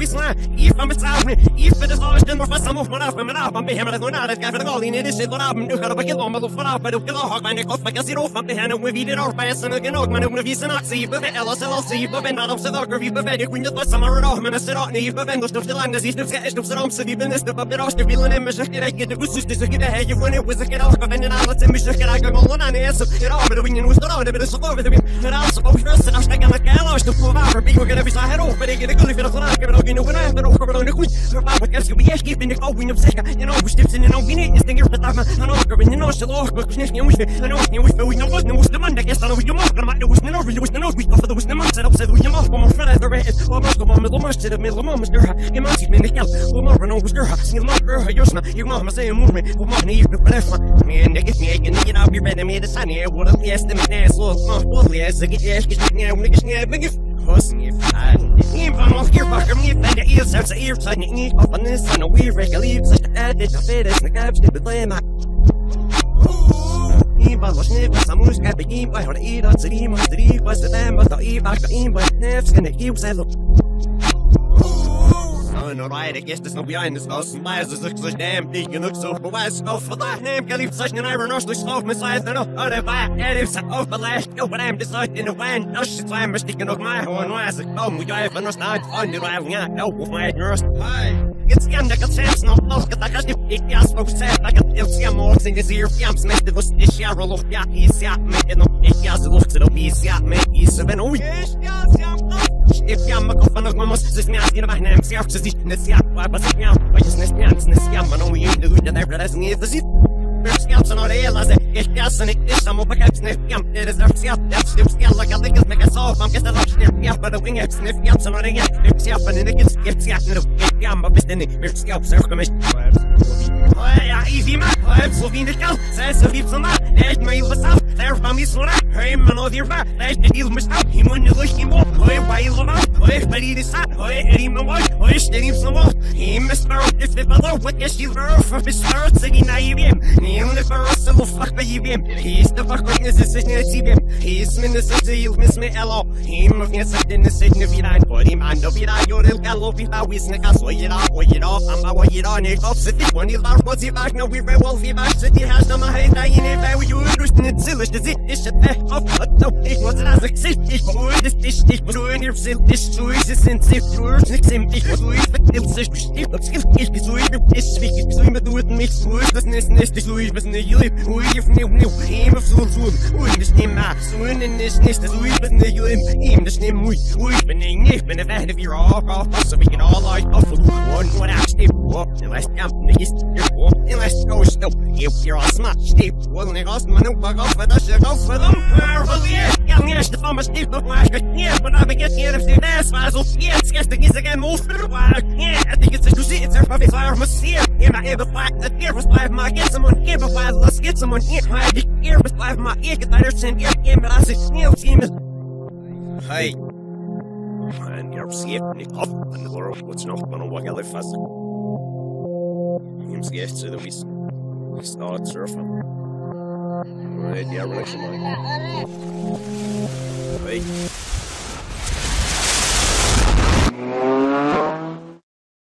slaan. Hier van mijn samen. Hier voor de zaal stemmen van Sam of mijn af. Met mijn af. Van bij hem dat gewoon aan. Het gaat voor de goal in. Dit is het vanaf. Nu gaat op een kilo. Maar op vanaf. Maar op de log. Maar ik hoop dat ik zie of van de hen. We wie dit ook bij zijn genoeg. Maar ook wie zijn actie. We bij LSLC. We ben op zijn dokker. We bij de queen. Dat was maar nog. Maar het er niet. We ben dus de landen. Zie je het is op zijn die ben is de papier als de wielen en mijn gerecht. De woest is de gerecht. Je wanneer was ik er ook. Ben in alles in mijn gerecht. Ik wil aan eens. Er al met de wind. Hoe er is zo over de wind. Er al zo over de stad. Ik aan de kaal. Als de voorwaarder. Ik wil even zeggen. Oh, ben ik in de kulli. Ik heb er ook in een ander ook. Maar ook goed. Maar wat is je weer? Ik ben ik ook in op zich. Je know we stips in en ook niet. Is ding er betaald. Maar ook ben je nog zo laag. Maar ik niet moest. En ook niet moest. We nog moest de man. Dat is dan ook je man. Maar er was nog. Er was nog. We koffie. Er was nog man. Zet op. Zet hoe je mag. Maar verder er is. Wat was gewoon met de man. Zit met de man. Je maakt zich minder geld. Hoe mag er nog eens door? Sniel mag er. Josna. Je mag maar zeggen moe me. Hoe mag niet even blijven. Man, dat is niet. Ik niet op je bed en meer de san hier. Wat een eerste met neer. Zo. Maar wat is. Ik eerst niet neer. Ik is niet. Ik is niet. Niet van ons hier bakken. Niet van de ears. Uit zijn ears. Zijn niet op van dit. Van een weird regulief. Zeg dat dit is fit is. Ik heb dit betlema. Iba was niet wat aan moest hebben. Iba had iedereen zijn iemand. Drie was de naam. Wat al Iba kan Iba. Nefs en de hiel zijn op. Alright, I guess there's no behind this house. And lies is so damn big and looks so but why so for that name can leave such an iron rush like slow missiles no other by it is off the last go but I'm deciding in the wind no shit I'm sticking up my horn was it come we drive and start on the driving out no with my nurse hi it's again like a chance no look at that if you spoke said like a see more in this ear I'm smith was this year roll off yeah he's yeah making up if you look to the piece yeah make is seven oh yes if you am a coffin of mamos this me asking about name see after this yeah but it's now I just this yeah man only you do that there doesn't need the scouts on the air as it gas and it is some of the caps sniff yeah it is their scout that's still scale like I think it's make a soft I'm getting up sniff yeah but the wing it sniff yeah so on the yeah it's yeah and it gets yeah no yeah but it's in it scouts are coming ja easy man so wie nicht kann says so wie zum mal echt mal was auf der von mir so hey man auf ihr war echt die muss auf ihm und durch ihm hey weil so mal hey bei die sa hey ihm mal hey stehen so mal ihm ist nur if the other what is you for Mr. Singing naive ihm the first so fuck by you he's the fuck is this is nicht sie he's mindestens sie miss me hello ihm auf jetzt in the signal wie ein vor ihm an wieder jorel gallo wie da wissen kann so jeder am jeder nicht auf sich when you laugh what's he back now we very well back city has no my head in it by you understand silly das ist auf no ich was das ich das ist nicht so in ihr sind ist so ist es sind sie nichts im ich so ich will sich bestimmt ich so ist wichtig so immer tut mich so das nicht so ich müssen nicht wo ich immer so und das nicht mehr so in ist nicht so ich bin nicht ihm das nicht muy ich bin der Fan of your off so we can all like off one what actually what unless I'm nicht unless go still you're all smart Steve wasn't it awesome no bug off for the shit go for them yeah I'm just the farmer Steve the flash yeah but I get here if the ass so yeah it's just the again move yeah I think it's a juicy it's a puppy fire must see it yeah my ever black the fear was live my get someone here but why let's get someone here I get here was live my ear get better send here but I say Neil team is hey and you're safe nicht auf an der World what's noch man what I fast ihm geht zu der Wies start surfen right yeah relaxing hey